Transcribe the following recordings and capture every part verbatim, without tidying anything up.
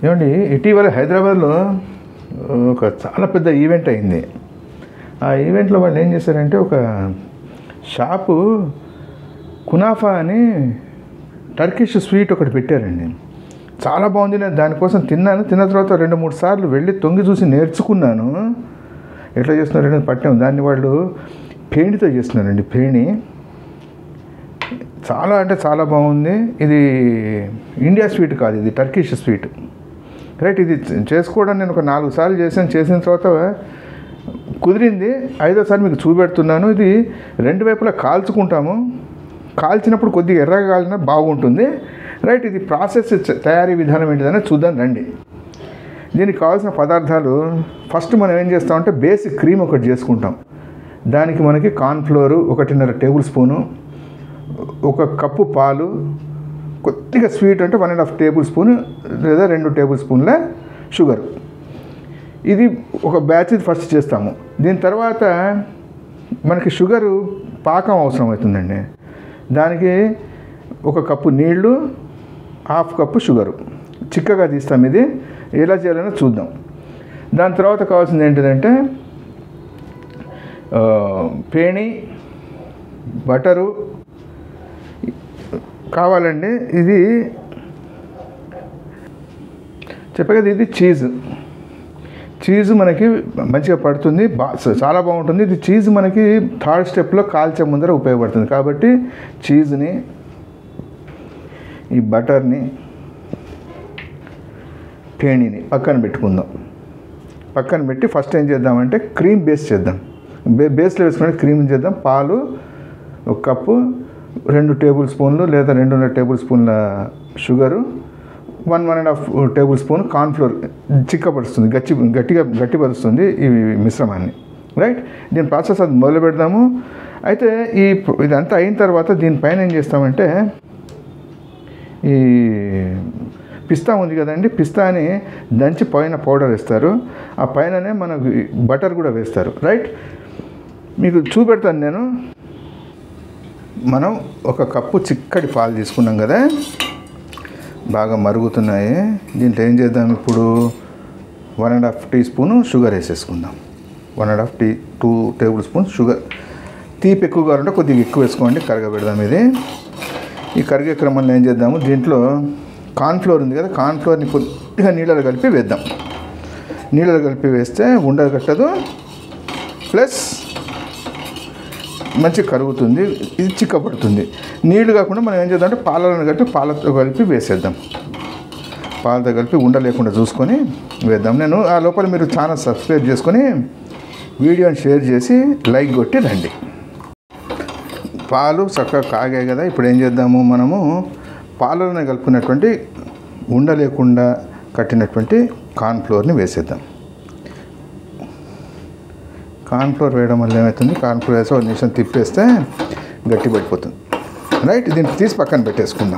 ఏమండి ఇటీవల హైదరాబాద్లో ఒక చాలా పెద్ద ఈవెంట్ అయింది. ఆ ఈవెంట్లో వాళ్ళు ఏం చేశారంటే ఒక షాపు కునాఫా అని టర్కిష్ స్వీట్ ఒకటి పెట్టారండి. చాలా బాగుంది. నేను దానికోసం తిన్నాను. తిన్న తర్వాత రెండు మూడు సార్లు వెళ్ళి తొంగి చూసి నేర్చుకున్నాను ఎట్లా చేస్తున్నారంటే పట్టాము. దాన్ని వాళ్ళు పేణితో చేస్తున్నారండి. పేణి చాలా అంటే చాలా బాగుంది. ఇది ఇండియా స్వీట్ కాదు, ఇది టర్కిష్ స్వీట్. రైట్, ఇది చేసుకోవడం నేను ఒక నాలుగు సార్లు చేశాను. చేసిన తర్వాత కుదిరింది. ఐదోసారి మీకు చూపెడుతున్నాను. ఇది రెండు వైపులా కాల్చుకుంటాము. కాల్చినప్పుడు కొద్దిగా ఎర్రగా కాలినా బాగుంటుంది. రైట్, ఇది ప్రాసెస్ తయారీ విధానం ఏంటిదని చూద్దాం రండి. దీనికి కావాల్సిన పదార్థాలు ఫస్ట్ మనం ఏం చేస్తామంటే బేసిక్ క్రీమ్ ఒకటి చేసుకుంటాం. దానికి మనకి కార్న్ఫ్లోరు ఒకటిన్నర టేబుల్ స్పూను, ఒక కప్పు పాలు, కొద్దిగా స్వీట్ అంటే one and half tablespoon లేదా రెండు టేబుల్ స్పూన్ల షుగర్. ఇది ఒక బ్యాచ్ ఫస్ట్ చేస్తాము. దీని తర్వాత మనకి షుగరు పాకం అవసరం అవుతుందండి. దానికి ఒక కప్పు నీళ్లు, హాఫ్ కప్పు షుగరు చిక్కగా తీస్తాం. ఇది ఎలా చేయాలనో చూద్దాం. దాని తర్వాత కావాల్సింది ఏంటిదంటే పేణి, బటరు కావాలండి. ఇది చెప్పే కదా, ఇది చీజ్. చీజ్ మనకి మంచిగా పడుతుంది, బా చాలా బాగుంటుంది. ఇది చీజ్ మనకి థర్డ్ స్టెప్లో కాల్చే ముందర ఉపయోగపడుతుంది. కాబట్టి చీజ్ని, ఈ బటర్ని, పేణిని పక్కన పెట్టుకుందాం. పక్కన పెట్టి ఫస్ట్ ఏం చేద్దామంటే క్రీమ్ బేస్ చేద్దాం. బే బేస్లో వేసుకుంటే క్రీమ్ చేద్దాం. పాలు ఒక కప్పు, రెండు టేబుల్ స్పూన్లు లేదా రెండున్నర టేబుల్ స్పూన్ల sugar, one one and half tablespoon cornflour చిక్కపరుస్తుంది, గట్టి గట్టిగా గట్టిపరుస్తుంది ఈ మిశ్రమాన్ని. రైట్, దీని ప్రాసెస్ అది మొదలు పెడదాము. అయితే ఈ ఇదంతా అయిన తర్వాత దీనిపైన ఏం చేస్తామంటే ఈ పిస్తా ఉంది కదండి, పిస్తాని దంచి పైన పౌడర్ వేస్తారు. ఆ పైననే మనకు బటర్ కూడా వేస్తారు. రైట్, మీకు చూపెడతాను నేను. మనం ఒక కప్పు చిక్కటి పాలు తీసుకున్నాం కదా, బాగా మరుగుతున్నాయి. దీంట్లో ఏం చేద్దాం ఇప్పుడు, one and half teaspoon sugar వేసేసుకుందాం. One and half tea two tablespoon sugar. తీపి ఎక్కువ కావాలంటే కొద్దిగా ఎక్కువ వేసుకోండి. కరగబెడదాం. ఇది ఈ కరిగే క్రమంలో ఏం చేద్దాము, దీంట్లో కార్న్ఫ్లోర్ ఉంది కదా, కార్న్ఫ్లోర్ని కొద్దిగా నీళ్ళలో కలిపి వేద్దాం. నీళ్ళలో కలిపి వేస్తే ఉండలు కట్టదు, ప్లస్ మంచిగా కరుగుతుంది. ఇది చిక్కపడుతుంది. నీళ్లు కాకుండా మనం ఏం చేద్దాం అంటే పాలను కలిపి పాలతో కలిపి వేసేద్దాం. పాలతో కలిపి ఉండ లేకుండా చూసుకొని వేద్దాం. నేను ఆ లోపల మీరు ఛానల్ సబ్స్క్రైబ్ చేసుకొని వీడియోని షేర్ చేసి లైక్ కొట్టి రండి. పాలు చక్కగా కాగాయి కదా, ఇప్పుడు ఏం చేద్దాము, మనము పాలలోనే కలుపుకున్నటువంటి ఉండ లేకుండా కట్టినటువంటి కార్న్ఫ్లోర్ని వేసేద్దాం. కార్న్ఫ్లోర్ వేయడం వల్ల ఏమవుతుంది, కార్న్ఫ్లోర్ వేసి ఒక నిమిషం తిప్పేస్తే గట్టి పడిపోతుంది. రైట్, దీన్ని తీసి పక్కన పెట్టేసుకుందాం.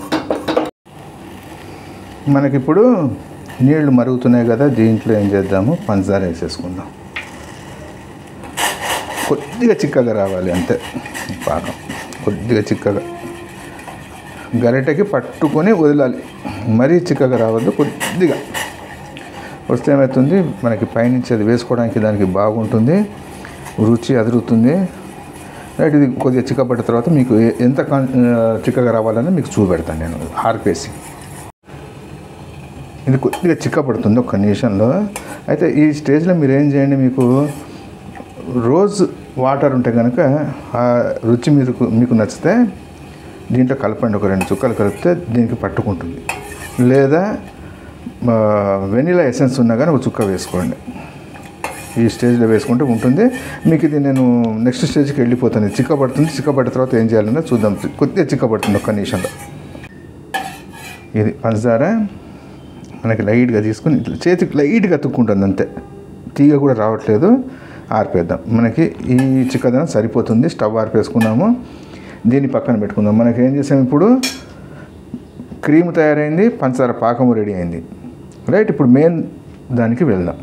మనకిప్పుడు నీళ్లు మరుగుతున్నాయి కదా, దీంట్లో ఏం చేద్దాము, పంచదార వేసేసుకుందాం. కొద్దిగా చిక్కగా రావాలి అంతే పాకం. కొద్దిగా చిక్కగా గరిటెకి పట్టుకొని వదలాలి. మరీ చిక్కగా రావద్దు, కొద్దిగా వస్తే ఏమవుతుంది, మనకి పైనుంచి అది వేసుకోవడానికి దానికి బాగుంటుంది, రుచి అదురుతుంది. రైట్, ఇది కొద్దిగా చిక్కపడ్డ తర్వాత మీకు ఎంత చిక్కగా రావాలని మీకు చూపెడతాను నేను ఆర్పేసి. ఇది కొద్దిగా చిక్కపడుతుంది ఒక్క నిమిషంలో. అయితే ఈ స్టేజ్లో మీరు ఏం చేయండి, మీకు రోజ్ వాటర్ ఉంటే కనుక ఆ రుచి మీకు మీకు నచ్చితే దీంట్లో కలపండి. ఒక రెండు చుక్కలు కలిపితే దీనికి పట్టుకుంటుంది. లేదా వెనిలా ఎసెన్స్ ఉన్నా కానీ ఒక చుక్క వేసుకోండి. ఈ స్టేజ్లో వేసుకుంటే ఉంటుంది. మీకు ఇది నేను నెక్స్ట్ స్టేజ్కి వెళ్ళిపోతాను. చిక్కబడుతుంది. చిక్కబడిన తర్వాత ఏం చేయాలన్నా చూద్దాం. కొద్దిగా చిక్కబడుతుంది ఒక్క నిమిషంలో. ఇది పంచదార మనకి లైట్గా తీసుకుని ఇట్లా చేతికి లైట్గా అతుక్కుంటుంది అంతే, తీగ కూడా రావట్లేదు. ఆర్పేద్దాం. మనకి ఈ చిక్కదనం సరిపోతుంది. స్టవ్ ఆర్పేసుకున్నాము. దీన్ని పక్కన పెట్టుకుందాం. మనకి ఏం చేసాం, ఇప్పుడు క్రీమ్ తయారైంది, పంచదార పాకము రెడీ అయింది. రైట్, ఇప్పుడు మెయిన్ దానికి వెళ్దాం.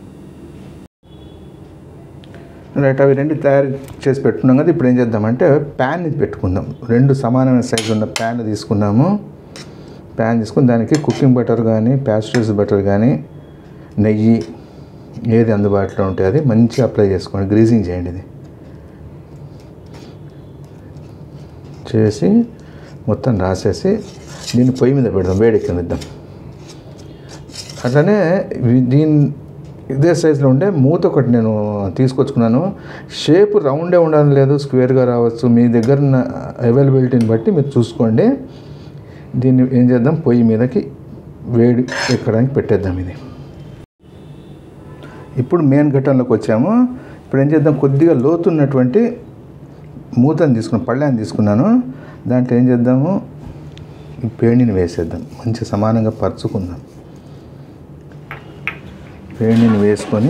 రైట్, అవి రెండు తయారు చేసి పెట్టుకున్నాం కదా. ఇప్పుడు ఏం చేద్దామంటే ప్యాన్ ఇది పెట్టుకుందాం. రెండు సమానమైన సైజు ఉన్న ప్యాన్ తీసుకున్నాము. ప్యాన్ తీసుకొని దానికి కుకింగ్ బటర్ కానీ ప్యాస్చరైజ్డ్ బటర్ కానీ నెయ్యి ఏది అందుబాటులో ఉంటే అది మంచిగా అప్లై చేసుకోండి. గ్రీజింగ్ చేయండి. ఇది చేసి మొత్తం రాసేసి దీన్ని పొయ్యి మీద పెడదాం, వేడెక్కనిద్దాం. అట్లనే దీని ఇదే సైజులో ఉండే మూత ఒకటి నేను తీసుకొచ్చుకున్నాను. షేప్ రౌండే ఉండడం లేదు, స్క్వేర్గా రావచ్చు. మీ దగ్గర ఉన్న అవైలబిలిటీని బట్టి మీరు చూసుకోండి. దీన్ని ఏం చేద్దాం, పొయ్యి మీదకి వేడి ఎక్కడానికి పెట్టేద్దాం. ఇది ఇప్పుడు మెయిన్ ఘట్టంలోకి వచ్చాము. ఇప్పుడు ఏం చేద్దాం, కొద్దిగా లోతున్నటువంటి మూతను తీసుకున్నాను, పళ్ళాన్ని తీసుకున్నాను. దాంట్లో ఏం చేద్దాము, ఈ పేణిని వేసేద్దాం. మంచి సమానంగా పరుచుకుందాం. పేణిని వేసుకొని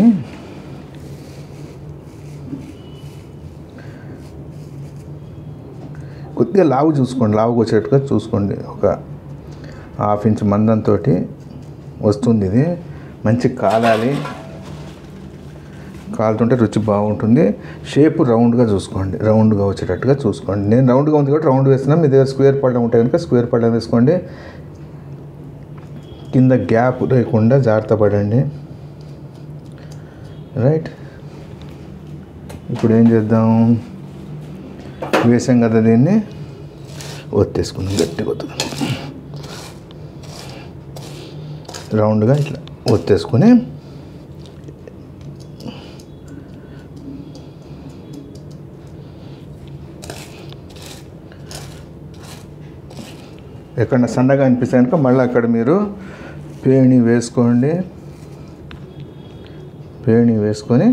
కొద్దిగా లావు చూసుకోండి, లావుగా వచ్చేట్టుగా చూసుకోండి. ఒక హాఫ్ ఇంచ్ మందంతో వస్తుంది. ఇది మంచి కాలాలి, కాలుతుంటే రుచి బాగుంటుంది. షేప్ రౌండ్గా చూసుకోండి, రౌండ్గా వచ్చేటట్టుగా చూసుకోండి. నేను రౌండ్గా ఉంది కాబట్టి రౌండ్ వేస్తున్నాను. మీ దగ్గర స్క్వేర్ పళ్ళం ఉంటాయి కనుక స్క్వేర్ పళ్ళం వేసుకోండి. కింద గ్యాప్ లేకుండా జాగ్రత్త పడండి. రైట్, ఇప్పుడు ఏం చేద్దాం, వేసాం కదా, దీన్ని ఒత్తేసుకుందాం. గట్టిగా ఒత్తుదాం. రౌండ్గా ఇట్లా ఒత్తేసుకొని ఎక్కడన్నా సన్నగా అనిపిస్తాయి కనుక మళ్ళీ అక్కడ మీరు పేణి వేసుకోండి. పేణి వేసుకొని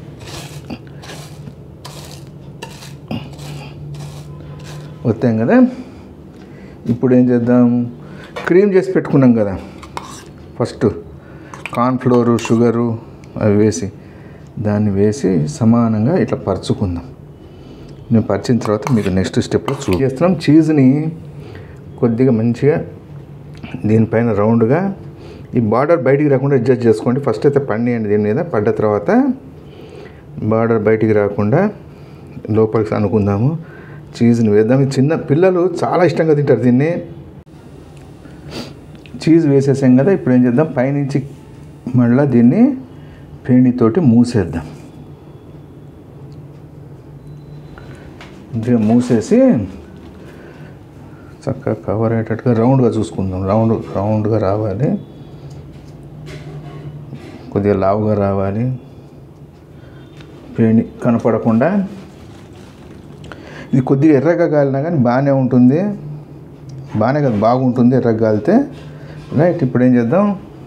వస్తాం కదా. ఇప్పుడు ఏం చేద్దాం, క్రీమ్ చేసి పెట్టుకున్నాం కదా, ఫస్ట్ కార్న్ఫ్లోరు షుగరు అవి వేసి దాన్ని వేసి సమానంగా ఇట్లా పరుచుకుందాం. మేము పరిచిన తర్వాత మీకు నెక్స్ట్ స్టెప్లో చూ చేస్తున్నాం. చీజ్ని కొద్దిగా మంచిగా దీనిపైన రౌండ్గా ఈ బార్డర్ బయటికి రాకుండా అడ్జస్ట్ చేసుకోండి. ఫస్ట్ అయితే పండియండి దీని మీద. పడ్డ తర్వాత బార్డర్ బయటికి రాకుండా లోపలికి అనుకుందాము. చీజ్ని వేద్దాం. ఈ చిన్న పిల్లలు చాలా ఇష్టంగా తింటారు దీన్ని. చీజ్ వేసేసాం కదా. ఇప్పుడు ఏం చేద్దాం, పైనుంచి మళ్ళీ దీన్ని పేణితోటి మూసేద్దాం. మంచిగా మూసేసి చక్కగా కవర్ అయ్యేటట్టుగా రౌండ్గా చూసుకుందాం. రౌండ్ రౌండ్గా రావాలి, కొద్దిగా లావుగా రావాలి, పేణి కనపడకుండా. ఇది కొద్దిగా ఎర్రగా కాలినా కానీ బాగానే ఉంటుంది. బాగానే కదా, బాగుంటుంది ఎర్రగా కాలితే. రైట్, ఇప్పుడు ఏం చేద్దాం,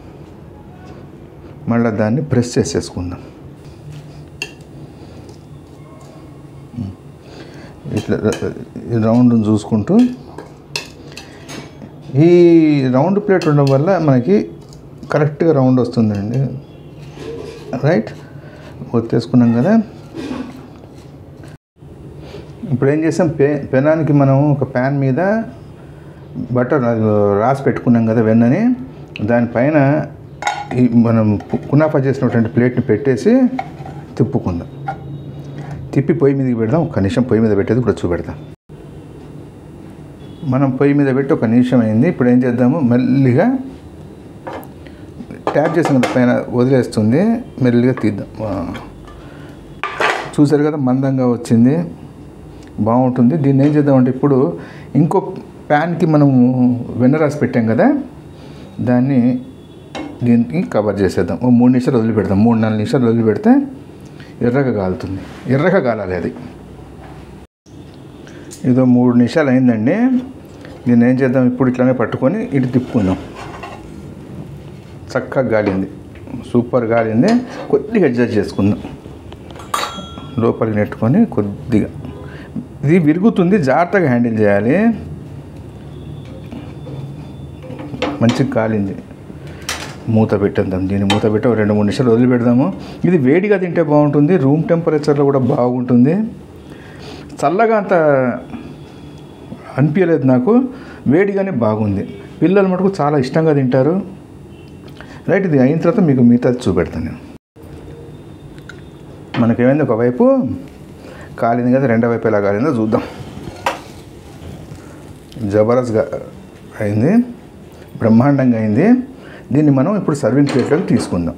మళ్ళీ దాన్ని ప్రెస్ చేసేసుకుందాం. ఇట్లా రౌండ్ని చూసుకుంటూ. ఈ రౌండ్ ప్లేట్ ఉండడం వల్ల మనకి కరెక్ట్గా రౌండ్ వస్తుందండి. రైట్, ఒత్తేసుకున్నాం కదా. ఇప్పుడు ఏం చేసాం, పే పెనానికి మనం ఒక ప్యాన్ మీద బటర్ రాసి పెట్టుకున్నాం కదా వెన్నని. దానిపైన ఈ మనం కునాఫా చేసినటువంటి ప్లేట్ని పెట్టేసి తిప్పుకుందాం. తిప్పి పొయ్యి మీదకి పెడదాం. ఒక నిమిషం పొయ్యి మీద పెట్టేది ఇప్పుడు చూపెడతాం. మనం పొయ్యి మీద పెట్టి ఒక నిమిషం అయింది. ఇప్పుడు ఏం చేద్దాము, మెల్లిగా ట్యాప్ చేసిన పైన వదిలేస్తుంది, మెల్లిగా తీద్దాం. చూసారు కదా, మందంగా వచ్చింది, బాగుంటుంది. దీన్ని ఏం చేద్దామంటే ఇప్పుడు ఇంకో ప్యాన్కి మనము వెన్న రాసి పెట్టాం కదా, దాన్ని దీనికి కవర్ చేసేద్దాం. ఓ మూడు నిమిషాలు వదిలిపెడతాం. మూడు నాలుగు నిమిషాలు వదిలిపెడితే ఎర్రగా కాలుతుంది. ఎర్రగా కాలాలి అది. ఇదో మూడు నిమిషాలు అయిందండి. దీన్ని ఏం చేద్దాం, ఇప్పుడు ఇట్లానే పట్టుకొని ఇటు తిప్పుకుందాం. చక్కగా గాలింది, సూపర్ గాలింది. కొద్దిగా అడ్జస్ట్ చేసుకుందాం. లోపలికి నెట్టుకొని కొద్దిగా, ఇది విరుగుతుంది, జాగ్రత్తగా హ్యాండిల్ చేయాలి. మంచిగా కాలింది. మూత పెట్టేద్దాం. దీన్ని మూత పెట్టి ఒక రెండు మూడు నిమిషాలు వదిలిపెడదాము. ఇది వేడిగా తింటే బాగుంటుంది, రూమ్ టెంపరేచర్లో కూడా బాగుంటుంది. చల్లగా అంత అనిపించలేదు నాకు, వేడిగానే బాగుంది. పిల్లలు మటుకు చాలా ఇష్టంగా తింటారు. రైట్, ఇది అయిన తర్వాత మీకు మిగతాది చూపెడతాను నేను. మనకేమైంది, ఒకవైపు కాలింది కదా, రెండో వైపు ఎలా కాలిందో చూద్దాం. జబర్దస్త్గా అయింది. బ్రహ్మాండంగా అయింది. దీన్ని మనం ఇప్పుడు సర్వింగ్ ప్లేట్లోకి తీసుకుందాం.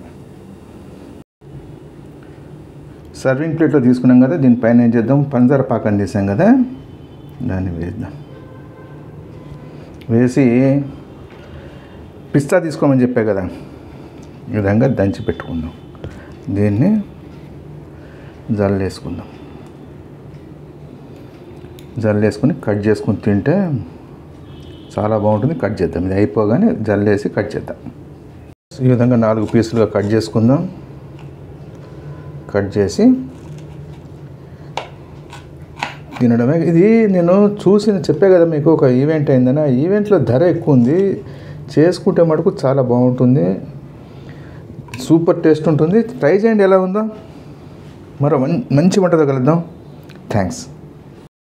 సర్వింగ్ ప్లేట్లో తీసుకున్నాం కదా, దీనిపైన ఏం చేద్దాం, పంచదార పాకం తీసాం కదా, దాన్ని వేద్దాం. వేసి పిస్తా తీసుకోమని చెప్పే కదా, ఈ విధంగా దంచి పెట్టుకుందాం. దీన్ని జల్లేసుకుందాం. జల్లేసుకుని కట్ చేసుకుని తింటే చాలా బాగుంటుంది. కట్ చేద్దాం. ఇది అయిపోగానే జల్లేసి కట్ చేద్దాం. ఈ విధంగా నాలుగు పీసులుగా కట్ చేసుకుందాం. కట్ చేసి తినడమే. ఇది నేను చూసి చెప్పే కదా మీకు, ఒక ఈవెంట్ అయిందని. ఆ ఈవెంట్లో ధర ఎక్కువ ఉంది, చేసుకుంటే మటుకు చాలా బాగుంటుంది, సూపర్ టేస్ట్ ఉంటుంది. ట్రై చేయండి ఎలా ఉందో. మరో మంచి వంటతో కలుద్దాం. థ్యాంక్స్.